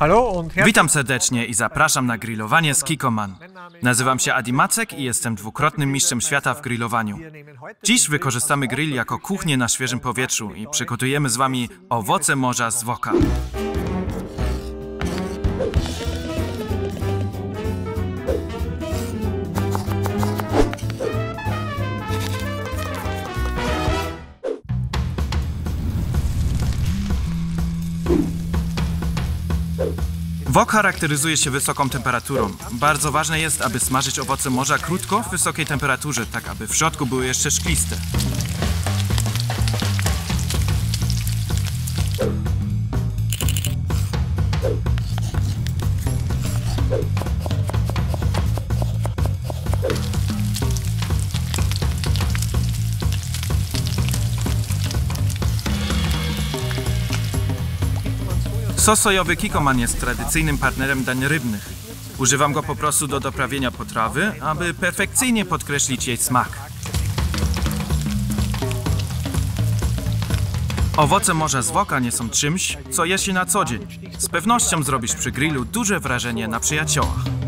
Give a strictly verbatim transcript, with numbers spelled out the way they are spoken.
Witam serdecznie i zapraszam na grillowanie z Kikkoman. Nazywam się Adi Macek i jestem dwukrotnym mistrzem świata w grillowaniu. Dziś wykorzystamy grill jako kuchnię na świeżym powietrzu i przygotujemy z Wami owoce morza z woka. Wok charakteryzuje się wysoką temperaturą. Bardzo ważne jest, aby smażyć owoce morza krótko w wysokiej temperaturze, tak aby w środku były jeszcze szkliste. Sos sojowy Kikkoman jest tradycyjnym partnerem dań rybnych. Używam go po prostu do doprawienia potrawy, aby perfekcyjnie podkreślić jej smak. Owoce morza z woka nie są czymś, co je się na co dzień. Z pewnością zrobisz przy grillu duże wrażenie na przyjaciołach.